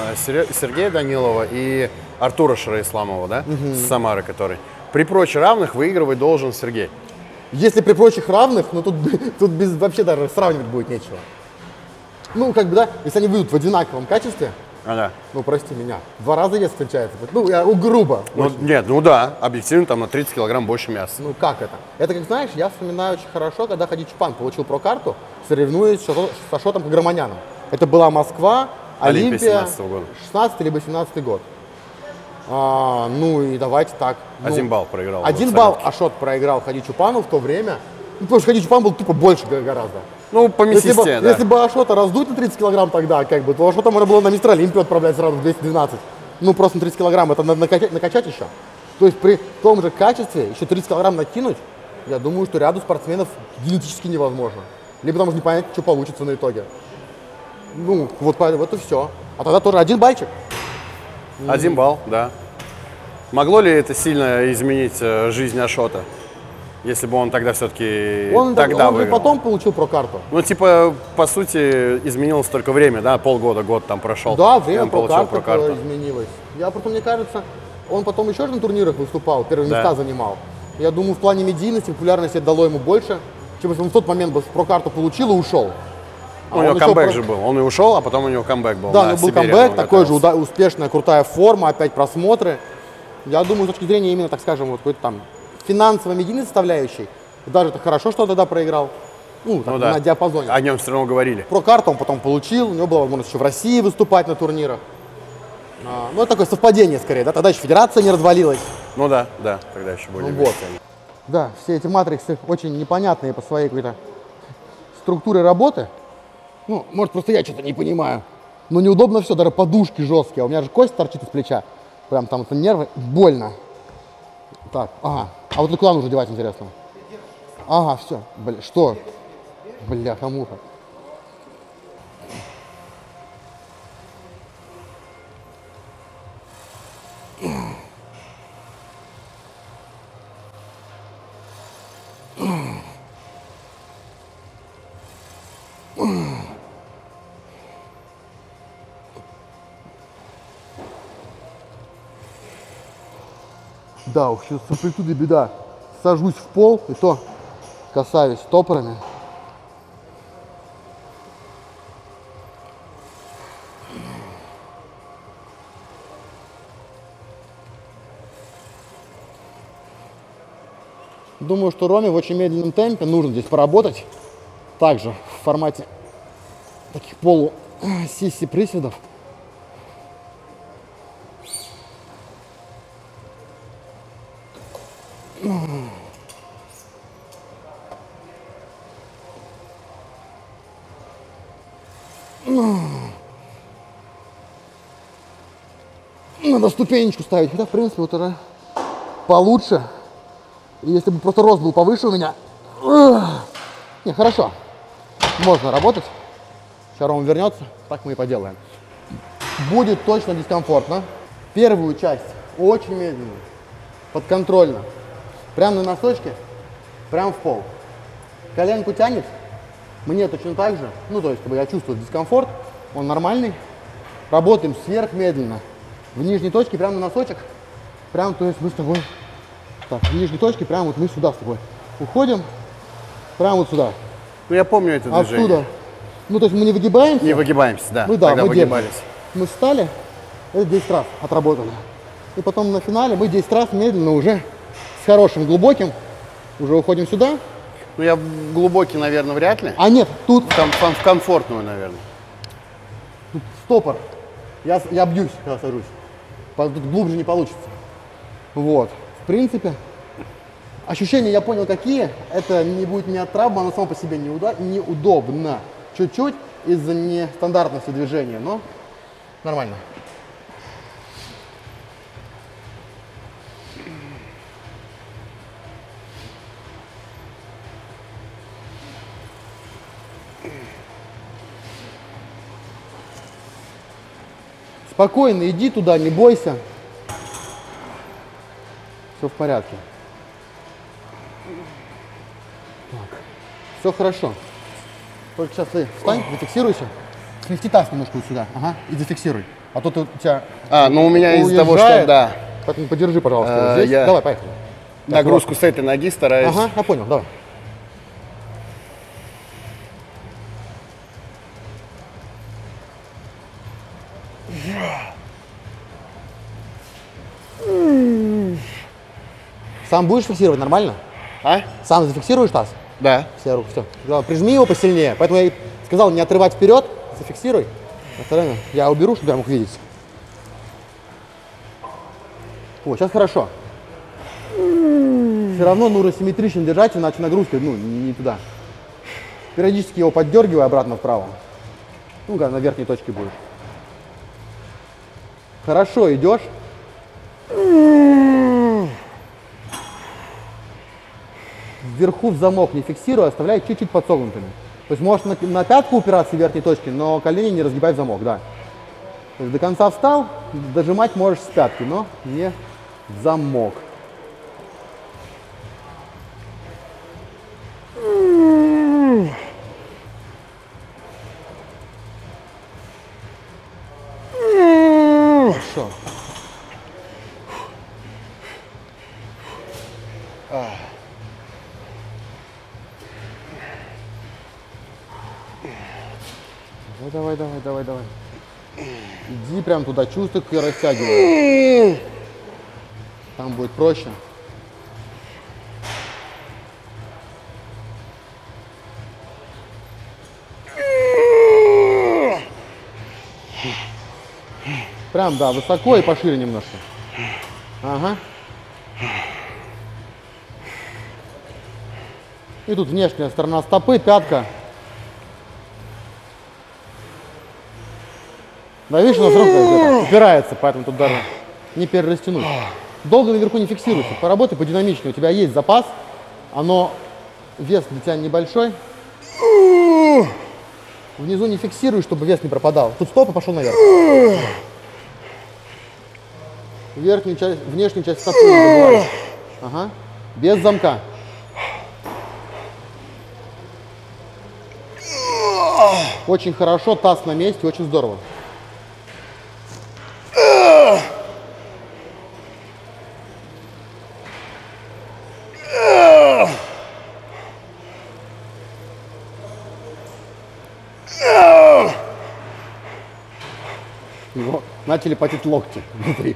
Сергея Данилова и Артура Шараисламова, да, с Самары, который. При прочих равных выигрывать должен Сергей. Если при прочих равных, ну тут вообще даже сравнивать будет нечего. Ну, как бы, да, если они выйдут в одинаковом качестве, да. Ну, прости меня, 2 раза вес встречается. Ну, грубо. Ну, нет, ну да, объективно там на 30 килограмм больше мяса. Ну, как это? Это, как знаешь, я вспоминаю очень хорошо, когда Хадичупан получил прокарту, соревнуясь с Ашотом Каграманяном. Это была Москва, Олимпия, 16 либо 17 год. Ну и давайте так. 1 балл проиграл. 1 балл Ашот проиграл Хадичупану в то время. Ну, потому что Хадичупан был тупо больше гораздо. Ну, по мясистее, да. Если бы Ашота раздуть на 30 килограмм тогда, как бы, то Ашота можно было на Мистер Олимпию отправлять сразу в 212. Ну, просто на 30 килограмм это надо накачать еще. То есть при том же качестве еще 30 килограмм накинуть, я думаю, что ряду спортсменов генетически невозможно. Либо там не понять, что получится на итоге. Ну, вот и все. А тогда тоже 1 бальчик. 1 балл, да. Могло ли это сильно изменить жизнь Ашота? Если бы он тогда все-таки Он выиграл. же потом получил прокарту. Ну, типа, по сути, изменилось только время, да? Полгода, год там прошел. Да, время прокарту изменилось. Мне кажется, он потом еще же на турнирах выступал, первые места занимал. Я думаю, в плане медийности, популярности это дало ему больше, чем если он в тот момент бы прокарту получил и ушел. У него камбэк же был. Он и ушел, а потом у него камбэк был. Да, у него был камбэк, такой же успешная, крутая форма, опять просмотры. Я думаю, с точки зрения именно, так скажем, вот какой-то там финансово-медийной составляющей, даже это хорошо, что он тогда проиграл. Ну, так, на диапазоне. О нем все равно говорили. Прокарту он потом получил, у него была возможность еще в России выступать на турнирах. Ну, это такое совпадение скорее, да? Тогда еще федерация не развалилась. Ну да, тогда еще более. Вот. Да, все эти матриксы очень непонятные по своей какой-то структуре работы. Ну, может, просто я что-то не понимаю. Но неудобно все, даже подушки жесткие. А у меня же кость торчит из плеча. Прям там это нервы, больно. Так, ага. А вот куда нужно девать, интересно? Ага, все. Бля, что? Бляха-муха. Да, уж с амплитудой беда. Сажусь в пол, и то касаюсь стопорами. Думаю, что Роме в очень медленном темпе нужно здесь поработать. Также в формате таких полу-сисси приседов. Надо ступенечку ставить. Хотя, в принципе, вот это получше. И если бы просто рост был повыше у меня. Не, хорошо. Можно работать. Сейчас Рома вернется. Так мы и поделаем. Будет точно дискомфортно. Первую часть очень медленно. Подконтрольно. Прямо на носочке. Прямо в пол. Коленку тянет. Мне точно так же. Ну, то есть, как бы я чувствую дискомфорт. Он нормальный. Работаем сверхмедленно. В нижней точке, прямо на носочек. Прямо, то есть мы с тобой. Так, в нижней точке, прямо вот мы сюда с тобой уходим. Прямо вот сюда. Ну, я помню это движение. Оттуда. Ну, то есть мы не выгибаемся. Не выгибаемся, да. Ну да, тогда мы выгибались. держим. Мы встали, это 10 раз отработали. И потом на финале мы 10 раз медленно уже с хорошим глубоким уже уходим сюда. Ну, я глубокий, наверное, вряд ли. А нет, тут В комфортную, наверное. Тут стопор. Я бьюсь, когда сажусь. Тут глубже не получится. Вот. В принципе, ощущения я понял какие. Это не будет не от травмы, оно само по себе неудобно. Чуть-чуть из-за нестандартности движения, но нормально. Спокойно иди туда, не бойся. Все в порядке. Так. Все хорошо. Только сейчас ты встань, зафиксируйся. Смести таз немножко вот сюда. Ага, и зафиксируй. А то ты у тебя. Ну у меня из-за того, что да. Поэтому подержи, пожалуйста, вот здесь. Давай, поехали. Нагрузку с этой ноги стараюсь. Ага, я понял, давай. Сам будешь фиксировать нормально? А? Сам зафиксируешь таз? Да. Все, руку, все. Да, прижми его посильнее. Поэтому я и сказал не отрывать вперед, зафиксируй. Остальное я уберу, чтобы я мог видеть. О, сейчас хорошо. Все равно нужно симметрично держать, иначе нагрузка, не туда. Периодически его поддергивай обратно вправо. Ну, когда на верхней точке будешь. Хорошо, идешь. Вверху в замок не фиксируй, оставляй чуть-чуть подсогнутыми. То есть можешь на пятку упираться в верхней точке, но колени не разгибай в замок, да. То есть до конца встал, дожимать можешь с пятки, но не в замок. Хорошо. Давай, давай, давай, давай. Иди прям туда, чувствуй, как я растягиваю. Там будет проще. Прям, да, высоко и пошире немножко. Ага. И тут внешняя сторона стопы, пятка. Да, видишь, у нас рука упирается, поэтому тут даже не перерастянуть. Долго наверху не фиксируйся, поработай подинамичнее. У тебя есть запас, вес для тебя небольшой. Внизу не фиксируй, чтобы вес не пропадал. Тут стоп и пошел наверх. Верхнюю часть, внешнюю часть стопы не забывай. Ага. Без замка. Очень хорошо, таз на месте, очень здорово. Его начали потеть локти внутри.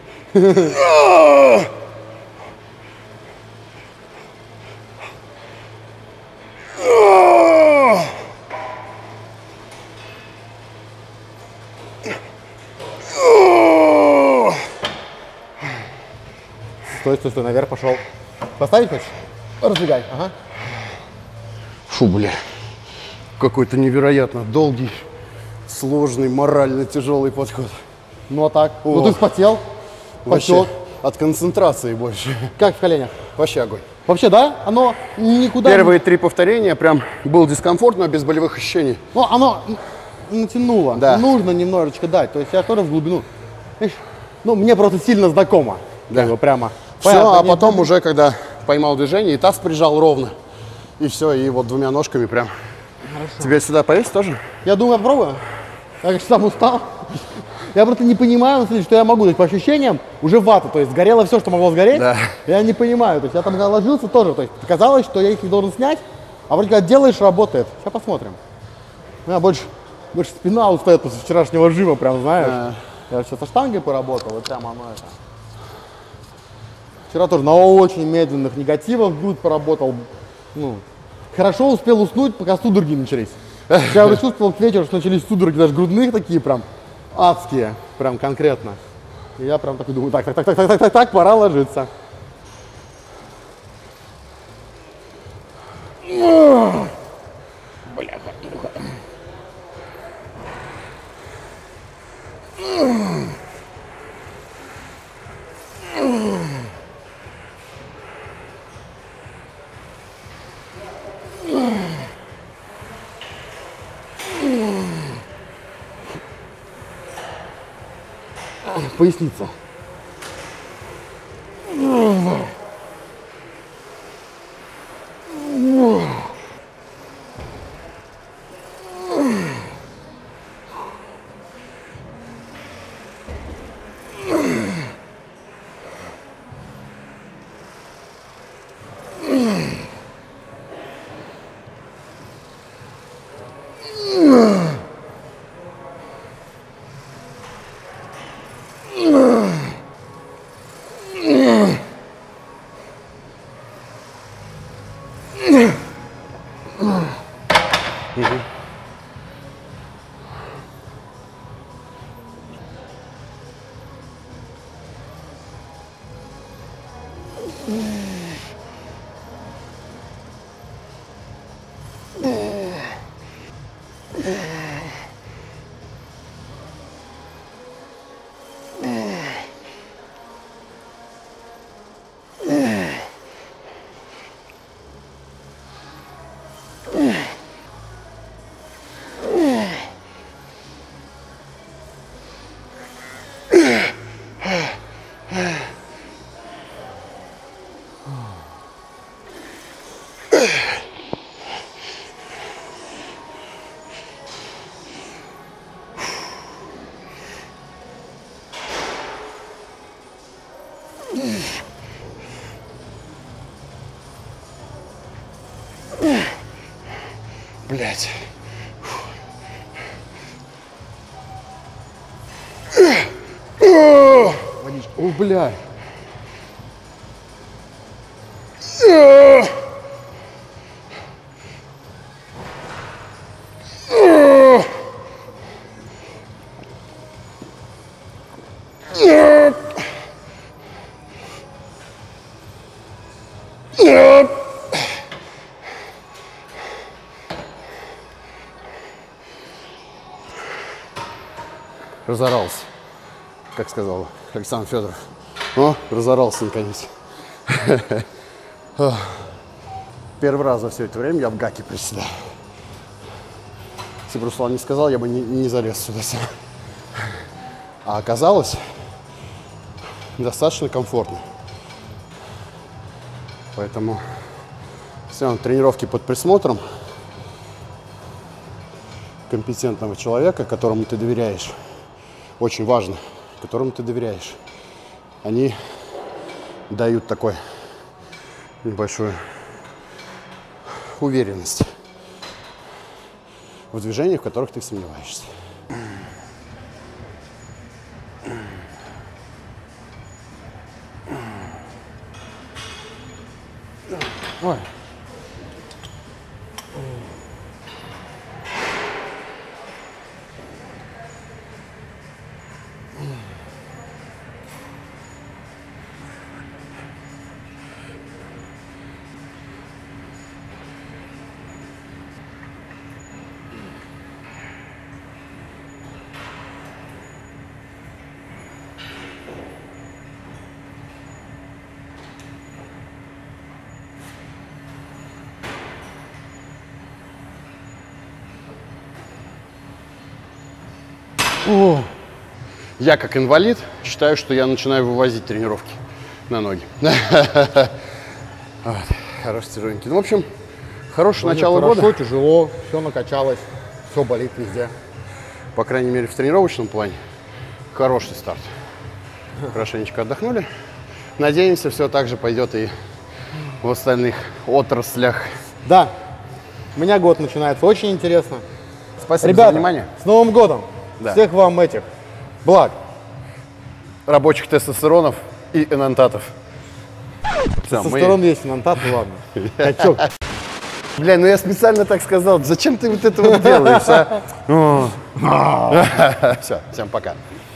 Стой, стой, стой, наверх пошел. Поставить хочешь? Раздвигай, ага. Фу, бля. Какой-то невероятно долгий, сложный, морально тяжелый подход. Ну а так? О. Ну ты вспотел, Вообще, потек. от концентрации больше. Как в коленях? Вообще огонь. Вообще, да? Оно никуда Первые 3 повторения прям был дискомфорт, но без болевых ощущений. Ну, оно натянуло. Да. Нужно немножечко дать. То есть я тоже в глубину. Видишь, ну, мне просто сильно знакомо. Да. Как бы прямо. Все, Понятно, а нет, потом уже, когда поймал движение, и таз прижал ровно. И все, и вот 2 ножками прям. Хорошо. Тебе сюда повесить тоже? Я думаю, я попробую. Я, конечно, сам устал. Я просто не понимаю, на самом деле, что я могу. То есть, по ощущениям, уже вата. То есть, сгорело все, что могло сгореть. Да. Я не понимаю. То есть, я там ложился тоже. То есть, казалось, что я их не должен снять. А вроде как делаешь, работает. Сейчас посмотрим. У меня больше спина устает после вчерашнего жима, прям, знаешь. Да. Я сейчас со штангой поработал, и прям оно это. Вчера тоже на очень медленных негативах грудь поработал. Ну, хорошо успел уснуть, пока судороги начались. Я уже чувствовал к вечеру, что начались судороги даже грудных такие прям адские, прям конкретно. И я прям такой думаю, так, пора ложиться. Бляха. Поясница. Блять. Водичка. О, бля. Разорался, как сказал Александр Федоров. О, разорался наконец. Первый раз за все это время я в гаке приседал. Если бы Руслан не сказал, я бы не залез сюда сам. А оказалось достаточно комфортно. Поэтому все равно тренировки под присмотром компетентного человека, которому ты доверяешь, очень важно, которому ты доверяешь, они дают такой небольшую уверенность в движениях, в которых ты сомневаешься. Ой. О. Я, как инвалид, считаю, что я начинаю вывозить тренировки на ноги. Хороший тяжеленький. Ну, в общем, хорошее начало года. Хорошо, тяжело, все накачалось, все болит везде. По крайней мере, в тренировочном плане хороший старт. Хорошенечко отдохнули. Надеемся, все так же пойдет и в остальных отраслях. Да, у меня год начинается очень интересно. Спасибо Ребята, за внимание. С Новым годом! Да. Всех вам этих благ. Рабочих тестостеронов и энантатов. Тестостерон есть, энантат, ну ладно. Качок. Бля, ну я специально так сказал. Зачем ты вот это вот делаешь, а? Все, всем пока.